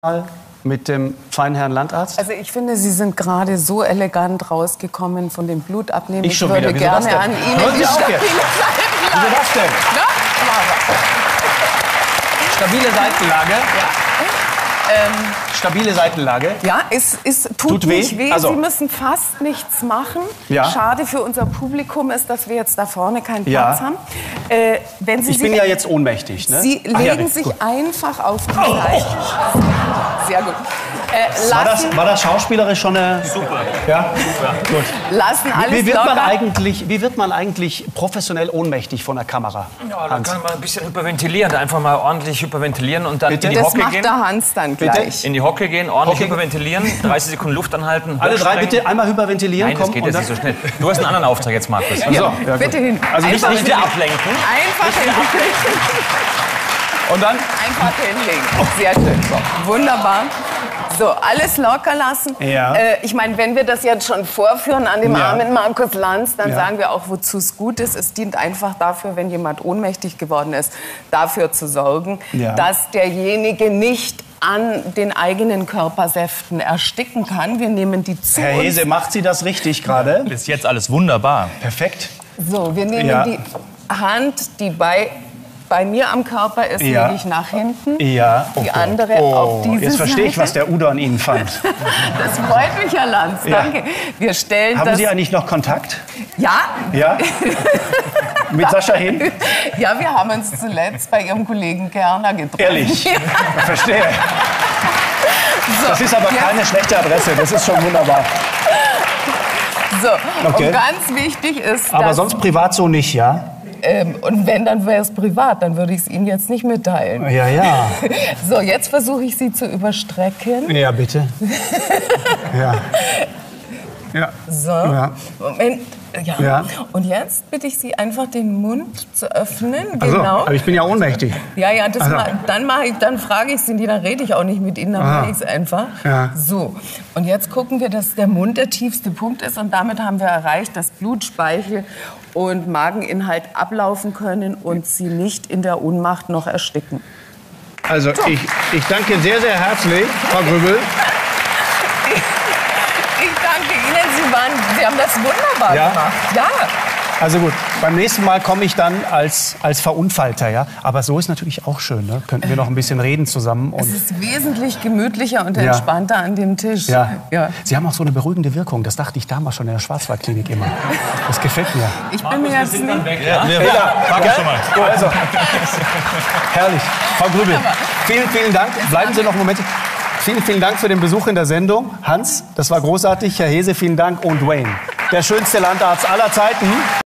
mit dem feinen Herrn Landarzt? Also ich finde, Sie sind gerade so elegant rausgekommen von dem Blutabnehmen. Ich schon würde wieder. Wieso gerne das denn? an Ihnen Hören Sie die auf stabile jetzt. Seitenlage. Wieso das denn? Na? Stabile Seitenlage. Stabile Seitenlage. Ja, es tut weh? nicht weh. Also. Sie müssen fast nichts machen. Ja. Schade für unser Publikum ist, dass wir jetzt da vorne keinen Ja. Platz haben. Wenn Sie Ich bin ja jetzt ohnmächtig, ne? Sie Ach ja, legen sich gut. einfach auf die Seite. Sehr gut. War das schauspielerisch schon eine... Super. Ja? Super. Gut. Lassen alles Wie wird man locker. eigentlich professionell ohnmächtig von der Kamera? Ja, dann kann man ein bisschen hyperventilieren, einfach mal ordentlich hyperventilieren und dann Bitte? in die Das Hocke macht gehen. der Hans dann gleich. In die Hocke gehen, ordentlich Hocke. hyperventilieren, 30 Sekunden Luft anhalten. Alle drei hochstrecken. bitte einmal hyperventilieren. Nein, das komm, geht und jetzt dann- nicht so schnell. Du hast einen anderen Auftrag jetzt, Markus. Ja, ja, gut. Bitte hin. Also nicht Einfach Nicht wieder ablenken. Einfach hinlegen. Und dann? Einfach hinlegen. Sehr schön. So, wunderbar. So, alles locker lassen. Ja. Ich meine, wenn wir das jetzt schon vorführen an dem Ja. armen Markus Lanz, dann Ja. sagen wir auch, wozu es gut ist. Es dient einfach dafür, wenn jemand ohnmächtig geworden ist, dafür zu sorgen, Ja. dass derjenige nicht an den eigenen Körpersäften ersticken kann. Wir nehmen die zu Herr uns. Hese, macht sie das richtig gerade? Ist jetzt alles wunderbar. Perfekt. So, wir nehmen Ja. die Hand, die bei mir am Körper ist, Ja. lege ich nach hinten. Ja. Die Gott. andere auf diese Jetzt verstehe ich, Seite. was der Udo an Ihnen fand. Das freut mich, Herr Lanz. Ja. Danke. Wir stellen Haben das. Sie eigentlich noch Kontakt? Ja? Ja? Mit Sascha Hin? Ja, wir haben uns zuletzt bei Ihrem Kollegen Kerner getroffen. Ehrlich? Ja. Verstehe. So, Das ist aber jetzt- keine schlechte Adresse. Das ist schon wunderbar. So, Okay. und ganz wichtig ist, Aber dass, sonst privat so nicht, ja? und wenn, dann wäre es privat, dann würde ich es Ihnen jetzt nicht mitteilen. Ja, ja. So, jetzt versuche ich Sie zu überstrecken. Ja, bitte. Ja. Ja. So, Ja. Moment. Ja. Ja. Und jetzt bitte ich Sie einfach den Mund zu öffnen. Also, Genau. aber ich bin ja ohnmächtig. Ja, ja, das Also. dann frage ich Sie, dann rede ich auch nicht mit Ihnen, dann Aha. mache ich es einfach. Ja. So, und jetzt gucken wir, dass der Mund der tiefste Punkt ist und damit haben wir erreicht, dass Blut, Speichel und Mageninhalt ablaufen können und Sie nicht in der Ohnmacht noch ersticken. Also, ich danke sehr, sehr herzlich, Frau Grübel. Ich danke Ihnen, Sie haben das wunderbar Ja? gemacht. Ja. Also gut, beim nächsten Mal komme ich dann als Verunfallter, ja? Aber so ist natürlich auch schön, ne? Könnten wir noch ein bisschen reden zusammen. Es Und ist wesentlich gemütlicher und Ja. entspannter an dem Tisch. ja. Ja. Sie haben auch so eine beruhigende Wirkung. Das dachte ich damals schon in der Schwarzwaldklinik immer. Das gefällt mir. Ich bin mir jetzt nicht... Markus schon mal. Also, herrlich. Frau Grübel, vielen, vielen Dank. Bleiben Sie noch einen Moment. Vielen, vielen Dank für den Besuch in der Sendung. Hans, das war großartig. Herr Hese, vielen Dank. Und Wayne, der schönste Landarzt aller Zeiten.